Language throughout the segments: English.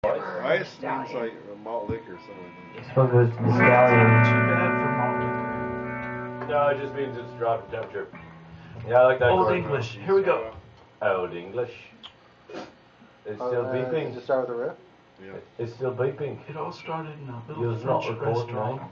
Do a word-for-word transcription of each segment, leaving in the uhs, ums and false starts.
Ice means like a malt liquor or something. Supposed to go to the stallion. Too bad for malt liquor. No, it just means it's dropping temperature. Yeah, I like that. Old word. English. Here we go. Old English. It's still Uh, beeping. Just start with a riff. Yeah. It's still beeping. It all started in a little You're not French recording, restaurant.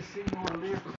Seymour lived